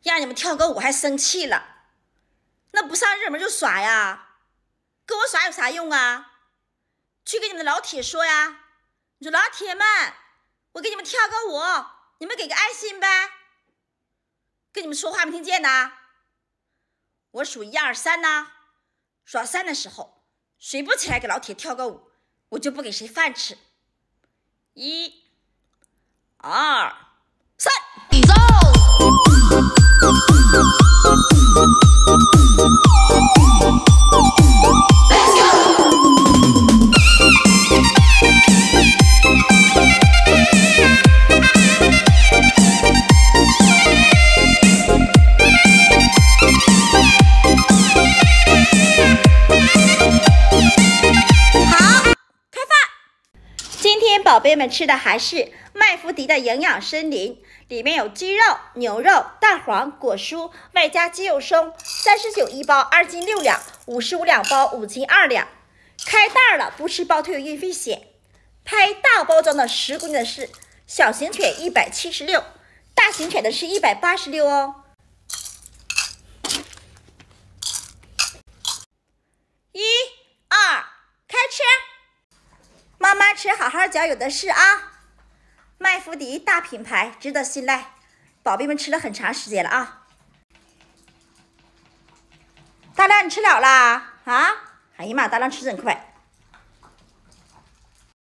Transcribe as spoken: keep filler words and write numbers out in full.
让你们跳个舞还生气了，那不上热门就耍呀，跟我耍有啥用啊？去跟你们的老铁说呀，你说老铁们，我给你们跳个舞，你们给个爱心呗。跟你们说话没听见呐？我数一二三呐，数到三的时候，谁不起来给老铁跳个舞，我就不给谁饭吃。一、二、三，走！宝贝们吃的还是麦麸迪的营养森林，里面有鸡肉、牛肉、蛋黄、果蔬，外加鸡肉松，三十九一包，二斤六两，五十五两包，五斤二两。开袋了，不吃包退有运费险。拍大包装的十公斤的是小型犬一百七十六，大型犬的是一百八十六哦。一、二，开吃！妈妈吃好好嚼，有的是啊！麦麸迪大品牌，值得信赖，宝贝们吃了很长时间了啊！大亮，你吃了啦？啊？哎呀妈，大亮吃真快。